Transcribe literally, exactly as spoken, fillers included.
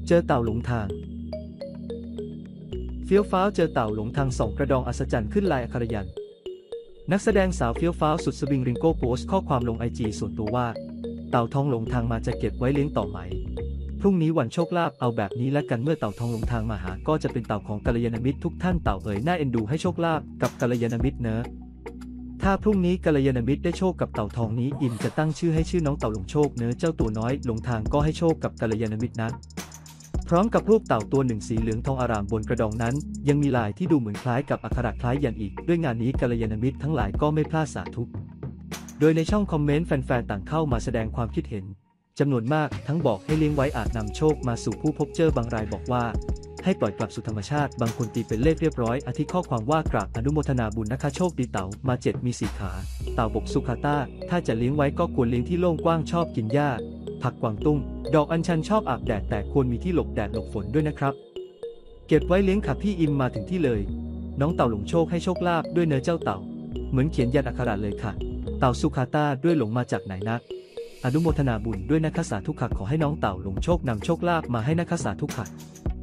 เจอเต่าหลงทางเฟี้ยวฟ้าวเจอเต่าหลงทางส่องกระดองอัศจรรย์ขึ้นลายอักขระยันนักแสดงสาวเฟี้ยวฟ้าวสุดสวิงริงโก้โพสต์ข้อความลงไอจีส่วนตัวว่าเต่าทองหลงทางมาจะเก็บไว้เลี้ยงต่อไหมพรุ่งนี้วันโชคลาภเอาแบบนี้และกันเมื่อเต่าทองหลงทางมาหาก็จะเป็นเต่าของกัลยาณมิตรทุกท่านเต่าเอ๋ยน่าเอ็นดูให้โชคลาภกับกัลยาณมิตรเนอะถ้าพรุ่งนี้กัลยาณมิตรได้โชคกับเต่าทองนี้อิมจะตั้งชื่อให้ชื่อน้องเต่าหลงโชคเนอะเจ้าตัวน้อยหลงทางก็ให้โชคกับกัลยาณมิตรนะพร้อมกับรูปเต่าตัวหนึ่งสีเหลืองทองอร่ามบนกระดองนั้นยังมีลายที่ดูเหมือนคล้ายกับอักขระคล้ายยันอีกด้วยงานนี้กัลยาณมิตรทั้งหลายก็ไม่พลาดสาธุโดยในช่องคอมเมนต์แฟนๆต่างเข้ามาแสดงความคิดเห็นจำนวนมากทั้งบอกให้เลี้ยงไว้อาจนำโชคมาสู่ผู้พบเจอบางรายบอกว่าให้ปล่อยกลับสู่ธรรมชาติบางคนตีเป็นเลขเรียบร้อยอาทิข้อความว่ากราบอนุโมทนาบุญนะคะโชคดีเต่ามาเจ็ดมีสี่ขาเต่าบกสุขาต้าถ้าจะเลี้ยงไว้ก็ควรเลี้ยงที่โล่งกว้างชอบกินหญ้าผักกวางตุ้งดอกอัญชันชอบอาบแดดแต่ควรมีที่หลบแดดหลบฝนด้วยนะครับเก็บไว้เลี้ยงค่ะพี่อิมมาถึงที่เลยน้องเต่าหลงโชคให้โชคลาภด้วยเนื้อเจ้าเต่าเหมือนเขียนยันอักขระเลยค่ะเต่าสุขาต้าด้วยหลงมาจากไหนนะอนุโมทนาบุญด้วยนะคะสาธุค่ะขอให้น้องเต่าหลงโชคนำโชคลาภมาให้นะคะสาธุค่ะ